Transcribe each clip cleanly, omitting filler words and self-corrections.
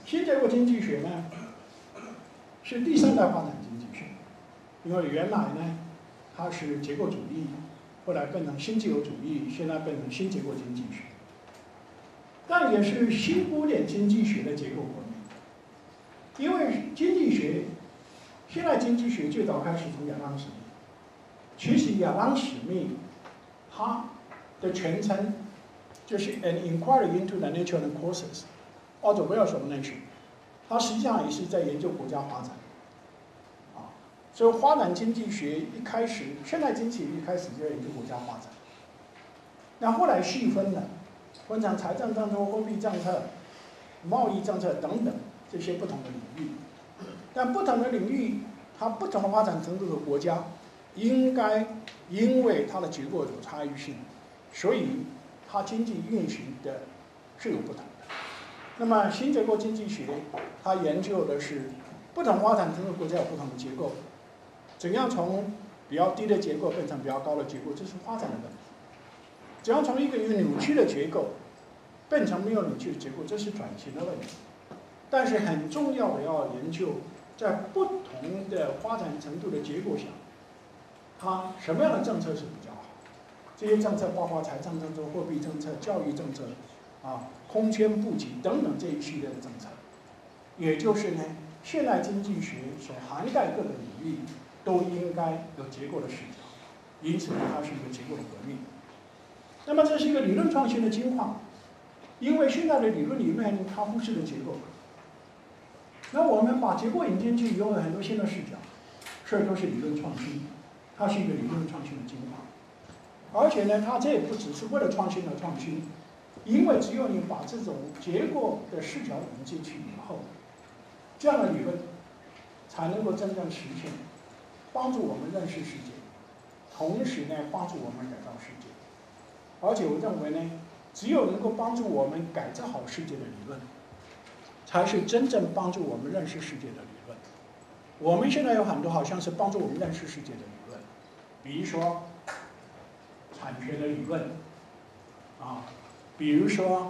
新结构经济学呢是第三代发展经济学，因为原来呢它是结构主义，后来变成新自由主义，现在变成新结构经济学，但也是新古典经济学的结构革命。因为经济学，现代经济学最早开始从亚当·史密，其实亚当·史密他的全称就是 An Inquiry into the Nature and Causes of the Welfare of Nation， 他实际上也是在研究国家发展。所以发展经济学一开始，现代经济学一开始就要研究国家发展，那后来细分了，分成财政政策、货币政策、贸易政策等等这些不同的领域。但不同的领域，它不同的发展程度的国家，应该因为它的结构有差异性，所以它经济运行的是有不同的。那么新结构经济学，它研究的是不同发展程度的国家有不同的结构。怎样从比较低的结构变成比较高的结构，这是发展的问题；怎样从一个有扭曲的结构变成没有扭曲的结构，这是转型的问题。但是很重要的要研究，在不同的发展程度的结构下，它什么样的政策是比较好？这些政策包括财政政策、货币政策、教育政策、空间布局等等这一系列的政策。也就是呢，现代经济学所涵盖各个领域，都应该有结构的视角，因此呢，它是一个结构的革命。那么这是一个理论创新的情况，因为现在的理论里面它忽视了结构。那我们把结构引进去以后，有很多新的视角，这都是理论创新，它是一个理论创新的情况。而且呢，它这也不只是为了创新而创新，因为只有你把这种结构的视角引进去以后，这样的理论才能够真正实现帮助我们认识世界，同时呢帮助我们改造世界。而且我认为呢，只有能够帮助我们改造好世界的理论，才是真正帮助我们认识世界的理论。我们现在有很多好像是帮助我们认识世界的理论，比如说产权的理论，比如说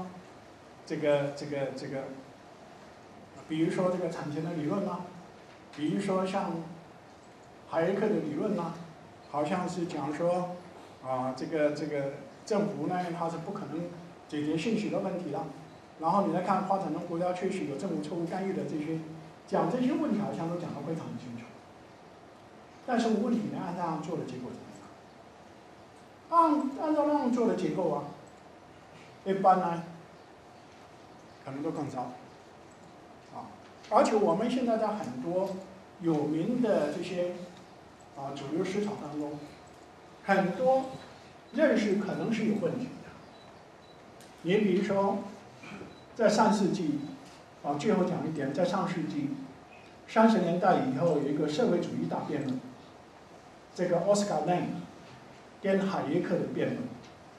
比如说这个产权的理论啦，比如说像海耶克的理论啦，好像是讲说这个政府呢，它是不可能解决信息的问题了。然后你来看发展中国家确实有政府错误干预的这些，讲这些问题好像都讲得非常的清楚。但是问题呢，按这样做的结果怎么样？按照那样做的结构一般呢，可能都更糟。而且我们现在在很多有名的这些主流思潮当中，很多认识可能是有问题的。你比如说，在上世纪最后讲一点，在上世纪30年代以后，有一个社会主义大辩论，这个奥斯卡·兰跟海耶克的辩论。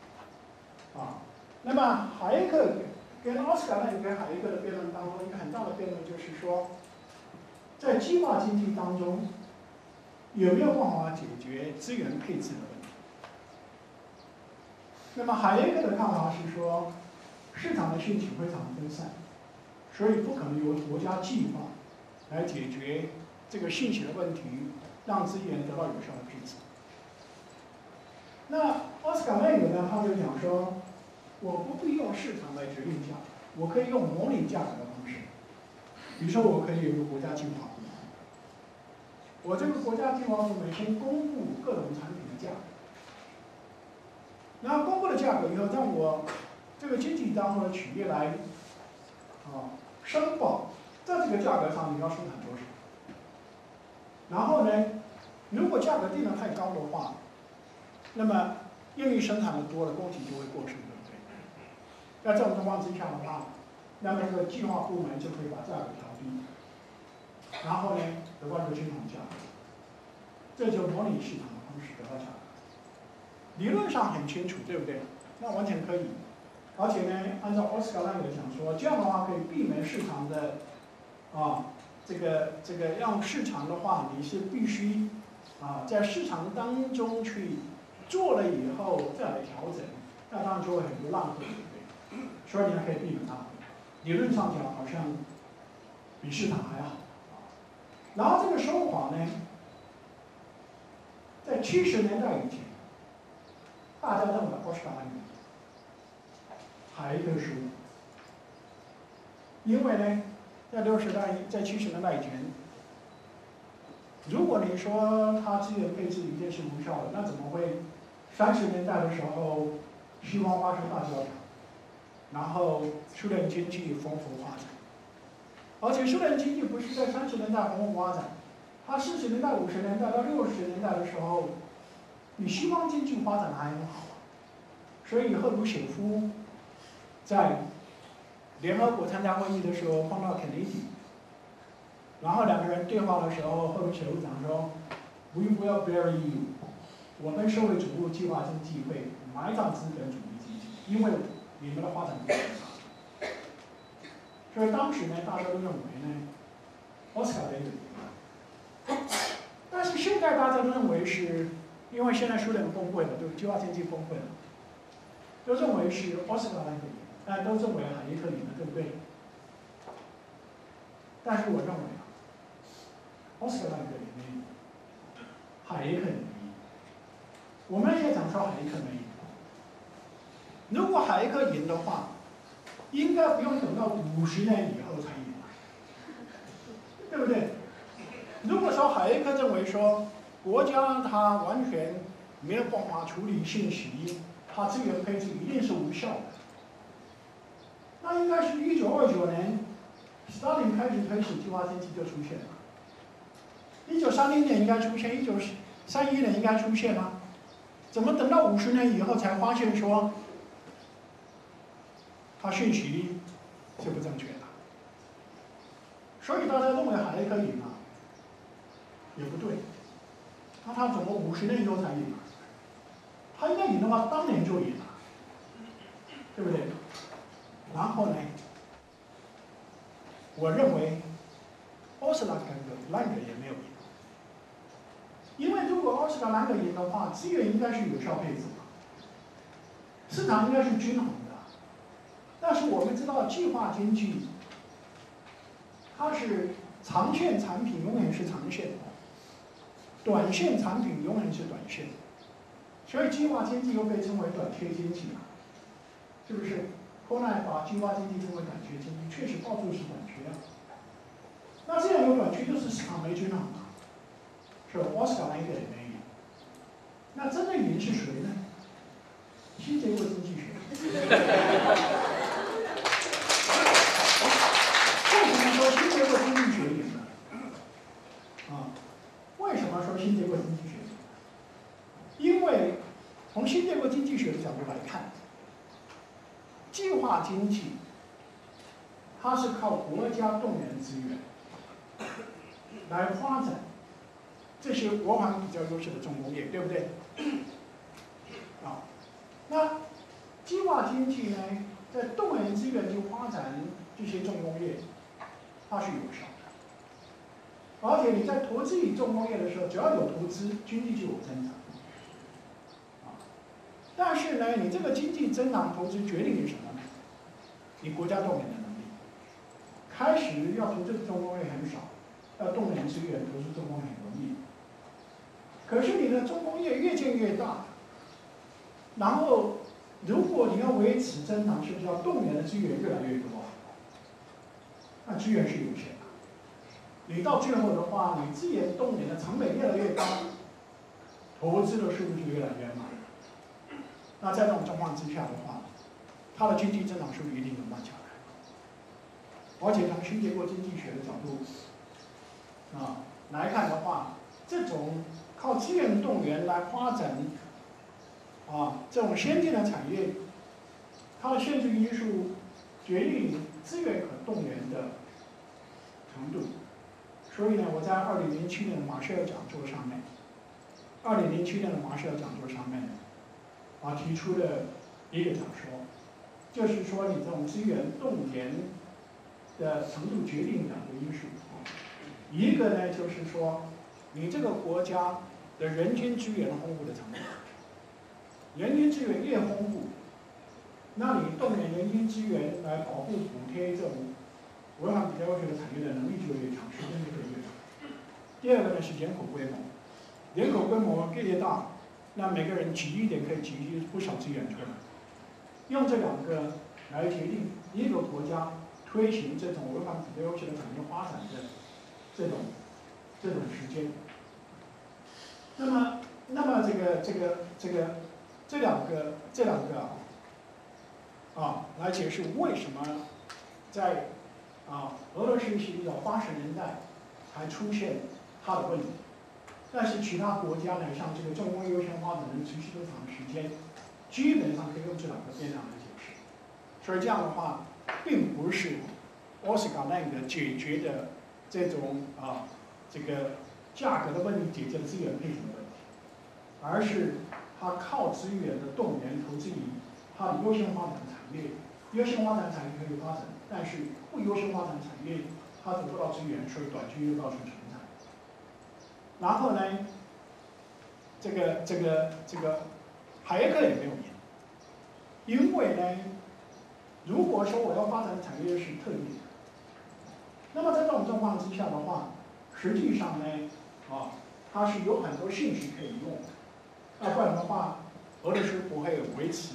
那么海耶克跟奥斯卡·兰跟海耶克的辩论当中，一个很大的辩论就是说，在计划经济当中，有没有办法解决资源配置的问题？那么海耶克的看法是说，市场的兴趣非常分散，所以不可能由国家计划来解决这个兴趣的问题，让资源得到有效的配置。那奥斯卡·兰呢，他就讲说，我不必用市场来决定价格，我可以用模拟价格的方式。比如说，我可以有一个国家计划部门，我这个国家计划部门先公布各种产品的价格，然后公布了价格以后，让我这个经济当中的企业来申报，在这个价格上你要生产多少。然后呢，如果价格定得太高的话，那么愿意生产的多了，供给就会过剩，对不对？在这种情况之下的话，那么这个计划部门就可以把价格调低，然后呢得到一个均衡价格，这就模拟市场的方式得到价格。理论上很清楚，对不对？那完全可以。而且呢，按照奥斯卡·兰讲说，这样的话可以避免市场的这个让市场的话，你是必须在市场当中去做了以后再来调整，那当然就会很多浪费，对不对？所以你还可以避免浪费。理论上讲，好像比市场还好。然后这个说法呢，在70年代以前，大家认为奥斯卡兰格还一棵树，因为呢，在70年代以前，如果你说它资源配置一定是无效的，那怎么会30年代的时候西方发生大萧条，然后苏联经济蓬勃发展？而且苏联经济不是在30年代蓬勃发展，它40年代、50年代到60年代的时候，比西方经济发展还很好。所以赫鲁晓夫在联合国参加会议的时候碰到肯尼迪，然后两个人对话的时候，赫鲁晓夫讲说 ：“We will bury you。”我们社会主义计划经济会埋葬资本主义经济，因为你们的发展不很大。所以当时呢，大家都认为呢，奥斯卡雷格。但是现在大家都认为是，因为现在苏联崩溃了，对计划经济崩溃了，都认为是奥斯卡雷格赢，大家都认为海耶克赢了，对不对？但是我认为啊，奥斯卡雷格赢，海耶克赢。我们也讲说海耶克没赢。如果海耶克赢的话，应该不用等到50年以后才赢，对不对？如果说海耶克认为说国家它完全没有办法处理信息，它资源配置一定是无效的，那应该是1929年，斯大林开始推行计划经济就出现了。1930年应该出现，1931年应该出现吗？怎么等到50年以后才发现说，它讯息是不正确的？所以大家认为海耶克赢了，也不对。那他怎么50年以后才赢？他应该赢的话，当年就赢了，对不对？然后呢，我认为奥斯卡兰格也没有赢。因为如果奥斯卡兰格赢的话，资源应该是有效配置的，市场应该是均衡的。但是我们知道，计划经济它是长线产品永远是长线的，短线产品永远是短线的，所以计划经济又被称为短缺经济嘛，是不是？后来把计划经济称为短缺经济，确实到处是短缺啊。那这样有短缺就是市场没均衡嘛。是奥斯卡兰格也没赢，那真的赢是谁呢？新结构经济学。为什么说新结构经济学赢了？啊，为什么说新结构经济学赢？因为从新结构经济学的角度来看，计划经济它是靠国家动员资源来发展这些国防比较优秀的重工业，对不对？啊，那计划经济呢，在动员资源去发展这些重工业，它是有效的。而且你在投资于重工业的时候，只要有投资，经济就有增长。啊，但是呢，你这个经济增长投资决定于什么呢？你国家动员的能力。开始要投资重工业很少，要动员资源投资重工业很容易。可是你的重工业越建越大，然后如果你要维持增长，是不是要动员的资源越来越多？那资源是有限的。你到最后的话，你资源动员的成本越来越高，投资的速度就越来越慢。那在这种状况之下的话，它的经济增长速度一定会慢下来。而且从新结构经济学的角度来看的话，这种靠资源动员来发展这种先进的产业，它的限制因素决定资源可动员的程度。所以呢，我在2007年的马歇尔讲座上面提出了一个假说，就是说你这种资源动员的程度决定两个因素，一个呢就是说你这个国家的人均资源丰富的程度，人均资源越丰富，那你动员人均资源来保护补贴这种文化比较优秀的产业的能力就越强，时间就会越长。第二个呢是人口规模，人口规模越大，那每个人挤一点可以挤不少资源出来。用这两个来决定一个国家推行这种文化比较优秀的产业发展的这种时间。那么这两个来解释为什么在俄罗斯是一到80年代才出现它的问题，但是其他国家呢，像这个重工优先发展能持续多长时间，基本上可以用这两个变量来解释。所以这样的话，并不是奥斯卡那个解决的这种这个价格的问题，解决资源配置的问题，而是它靠资源的动员投资于它的优先发展产业，优先发展产业可以发展，但是不优先发展产业它得不到资源，所以短期又造成存在。然后呢，这个海耶克也没有赢，因为呢，如果说我要发展的产业是特定的，那么在这种状况之下的话，实际上呢，它是有很多信息可以用，要不然的话，俄罗斯不会维持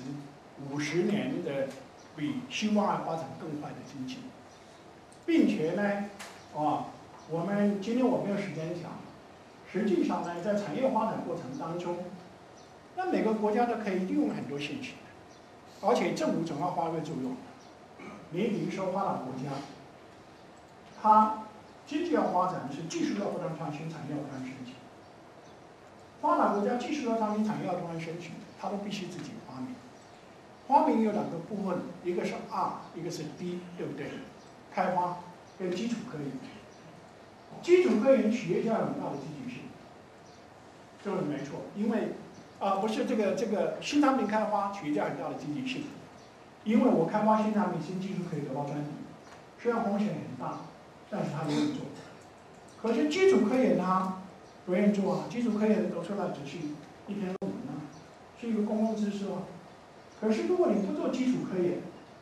50年的比西方案发展更快的经济，并且呢，今天我没有时间讲，实际上呢，在产业发展过程当中，那每个国家都可以利用很多信息，而且政府总要发挥作用。你比如说发达国家，它经济要发展是技术要不断创新，产业要不断升级。发达国家技术要创新，产业要不断升级，它都必须自己发明。发明有两个部分，一个是 R， 一个是 D， 对不对？开发跟基础科研。基础科研企业家有很大的积极性，这个没错，因为不是这个新产品开发企业家很大的积极性，因为我开发新产品新技术可以得到专利，虽然风险很大，但是他愿意做。可是基础科研他不愿意做啊，基础科研得出来只是一篇论文啊，是一个公共知识啊。可是如果你不做基础科研，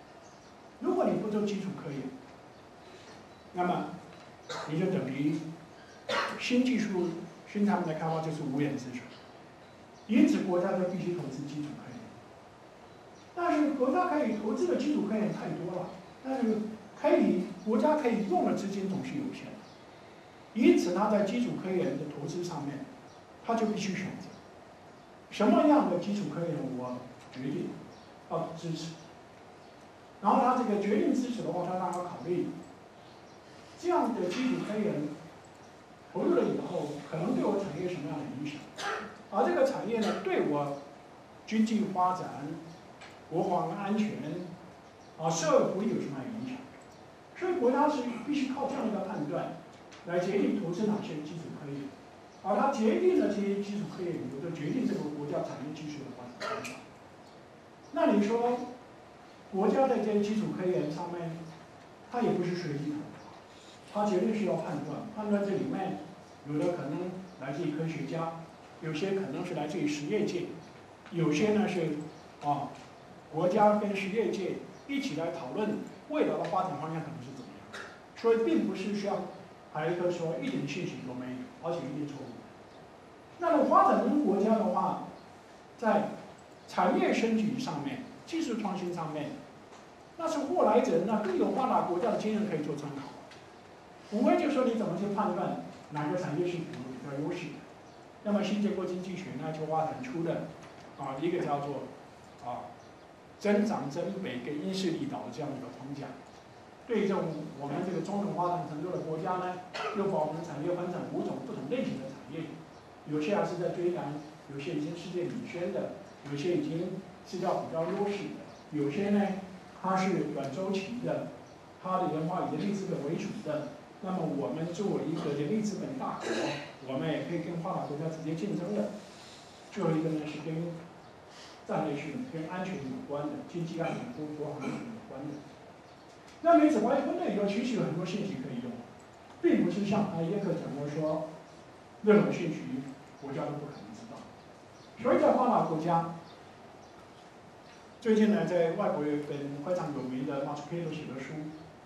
那么你就等于新技术、新产品的开发就是无源之水。因此，国家就必须投资基础科研。但是，国家可以投资的基础科研太多了，但是国家可以用的资金总是有限的。因此，他在基础科研的投资上面，他就必须选择什么样的基础科研我决定要支持。然后他这个决定支持的话，他让他考虑这样的基础科研投入了以后，可能对我产业什么样的影响？而这个产业呢，对我经济发展、国防安全、社会福利有什么样的影响？所以国家是必须靠这样一个判断来决定投资哪些基础科研，而它决定了这些基础科研以后，就决定这个国家产业技术的发展方向。那你说，国家的这些基础科研上面，它也不是随意的，它绝对是要判断这里面有的可能来自于科学家，有些可能是来自于实业界，有些呢是国家跟实业界一起来讨论未来的发展方向可能是怎么样，所以并不是像海耶克说一点信息都没有，而且一定错误。那么发展中国家的话，在产业升级上面、技术创新上面，那是过来人呢更有发达国家的经验可以做参考。无非就说你怎么去判断哪个产业是比较优势的。那么新结构经济学呢就发展出了一个叫做增长增北跟因势利导的这样一个框架。对这种我们这个中等发展程度的国家呢，又把我们产业分成5种不同类型的产业，有些还是在追赶，有些已经世界领先的，有些已经是要比较优势的，有些呢它是短周期的，它的研发以人力资本为主的。那么我们作为一个人力资本大国，我们也可以跟发达国家直接竞争的。最后一个呢是跟战略性、跟安全有关的，经济安全、国防安全有关的。那每种分类里头其实有很多信息可以用，并不是像海耶克讲的说，任何信息国家都不可能知道。所以在发达国家，最近呢，在外国有一本非常有名的马斯克写的书，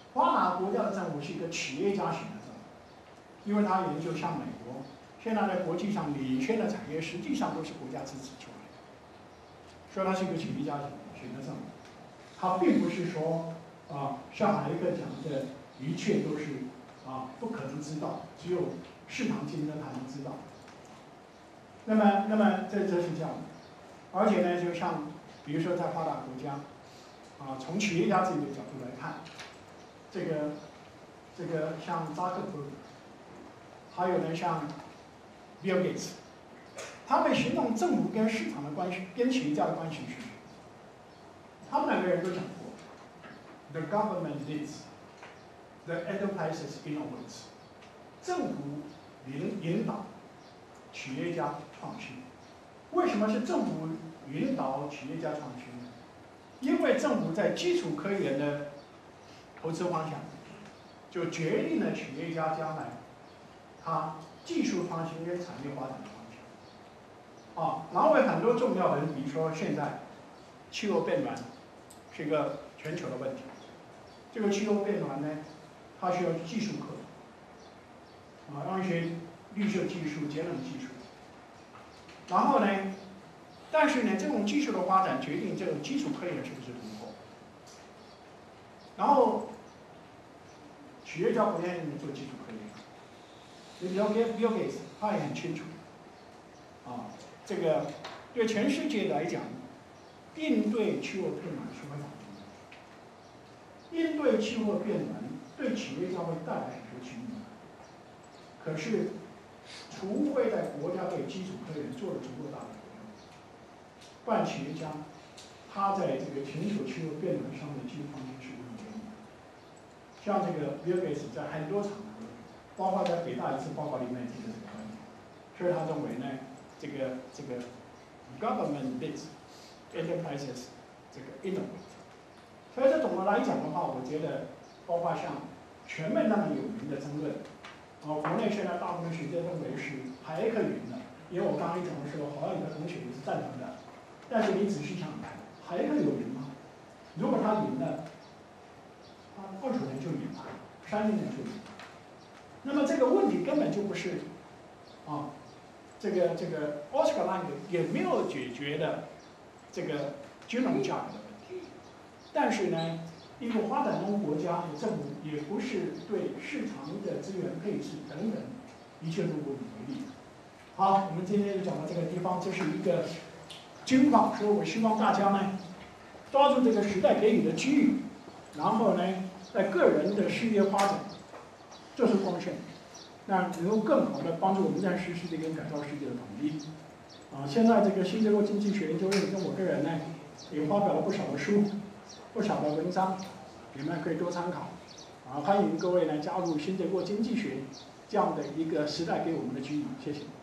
发达国家的政府是一个企业家型的政府，因为它研究像美国，现在在国际上领先的产业实际上都是国家支持出来的，所以它是一个企业家型的政府。它并不是说像海耶克讲的，一切都是不可能知道，只有市场竞争才能知道。那么这是这样的，而且呢，就像比如说在发达国家，从企业家自己的角度来看，这个像扎克伯格，还有呢像 Bill Gates， 他们形容政府跟市场的关系，跟企业家的关系是什么？他们两个人都讲过 ，The government leads, the enterprises innovates。政府引导，企业家创新。为什么是政府引导企业家创新呢？因为政府在基础科研的投资方向，就决定了企业家将来他技术创新跟产业发展的方向。然后有很多重要的，比如说现在气候变暖是一个全球的问题。这个气候变暖呢，它需要技术课，要学绿色技术、节能技术。然后呢，但是呢，这种技术的发展决定这种基础科研是不是突破。然后，企业家不愿意做基础科研。你比如 Bill Gates， 他也很清楚，这个对全世界来讲，应对气候变暖是非常重要的。应对气候变暖对企业家会带来很多经验，可是，除非在国家对基础科研做了足够大的投入，不然企业家他在这个全球气候变暖上的技术创新是不可能的。像这个 Bill Gates 在很多场合，包括在北大一次报告里面提的这个观点，所以他认为呢，这个 government leads, enterprises 这个 innovate。所以这总的来讲的话，我觉得包括像全面那么有名的争论，国内现在大部分学者认为是海耶克赢了，因为我刚才讲的时候，好像有的同学也是赞同的，但是你仔细想看，海耶克有赢吗？如果他赢了，他20年就赢了，30年就赢了。那么这个问题根本就不是这个 Oscar Lange 也没有解决的这个金融价格的问题。但是呢，一个发展中国家的政府也不是对市场的资源配置等等一切都无能为力。好，我们今天就讲到这个地方，这是一个经况，所以我希望大家呢抓住这个时代给予的机遇，然后呢，在个人的事业发展做出贡献，那能够更好的帮助我们认识世界跟改造世界的统一。现在这个新结构经济学研究院跟我个人呢，也发表了不少的书。不少的文章，你们可以多参考。欢迎各位呢加入新结构经济学这样的一个时代给我们的机遇，谢谢。